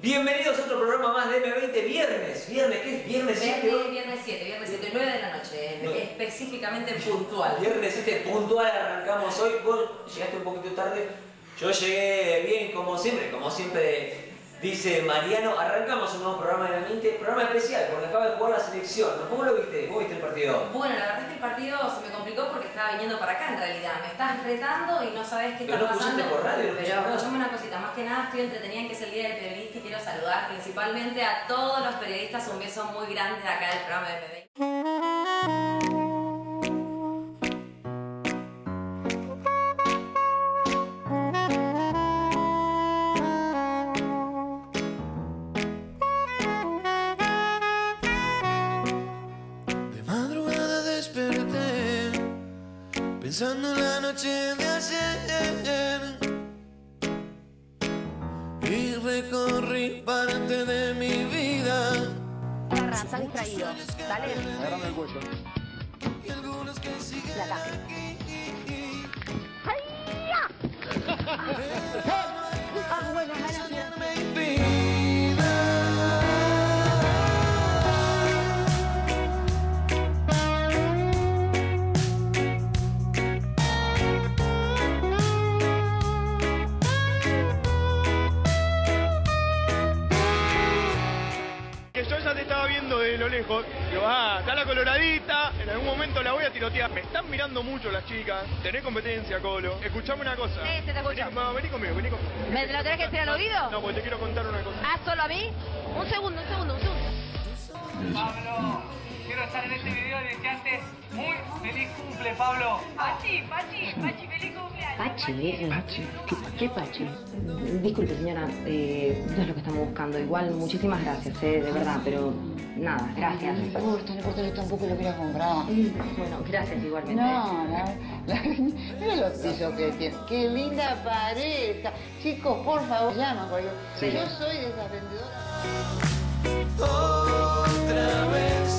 Bienvenidos a otro programa más de M20 Viernes. ¿Viernes qué es? ¿Viernes 7? Viernes 7, 9 de la noche, específicamente puntual. Viernes 7 puntual, arrancamos hoy. Vos llegaste un poquito tarde, yo llegué bien como siempre dice Mariano. Arrancamos un nuevo programa de M20, programa especial, porque acaba de jugar la selección. ¿Cómo lo viste? ¿Cómo viste el partido? Bueno, la verdad es que el partido se me complicó porque estaba viniendo para acá en realidad. Me estás retando y no sabes qué está pasando. Pero no pusiste por radio. Pero escuchame una cosita, más que nada estoy entretenida en que es el Día del Periodista y quiero saludar principalmente a todos los periodistas. Un beso muy grande de acá del programa de M20. Pensando en la noche de ayer y recorrí parte de mi vida. Está distraído, dale. Agárrame el cuello. Y algunos que siguen La caja. Bueno, mi vida. Yo ya te estaba viendo de lo lejos. Digo, está la coloradita, en algún momento la voy a tirotear. Me están mirando mucho las chicas. Tenés competencia, Colo. Escuchame una cosa. Sí, te escucho. Vení conmigo, vení conmigo. ¿Me lo tenés que decir al oído? No, porque te quiero contar una cosa. ¿Ah, solo a mí? Un segundo. Pablo, quiero estar en este video y desearte muy feliz cumple, Pablo. Pachi, feliz cumpleaños. Pachi. ¿Qué Pachi? Disculpe, señora, no es lo que estamos buscando. Igual, muchísimas gracias, de verdad, pero nada, gracias. No importa, yo tampoco lo quiero comprar. Bueno, gracias igualmente. Mira los pisos que tiene. Qué linda pareja. Chicos, por favor, llaman. Sí. Yo soy de esas vendedoras. Otra vez.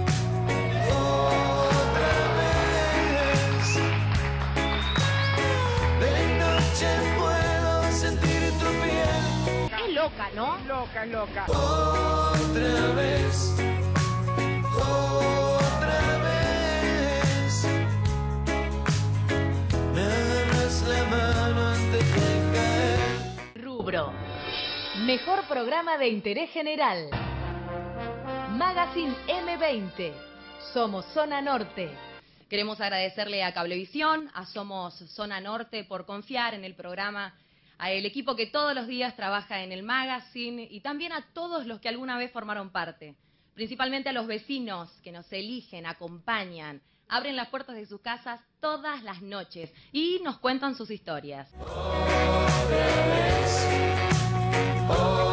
De noche puedo sentir tu piel. Es loca, ¿no? Loca. Otra vez. Me agarras la mano antes de caer. Rubro: mejor programa de interés general. Magazine M20. Somos Zona Norte. Queremos agradecerle a Cablevisión, a Somos Zona Norte por confiar en el programa, al equipo que todos los días trabaja en el magazine y también a todos los que alguna vez formaron parte. Principalmente a los vecinos que nos eligen, acompañan, abren las puertas de sus casas todas las noches y nos cuentan sus historias. Otra vez.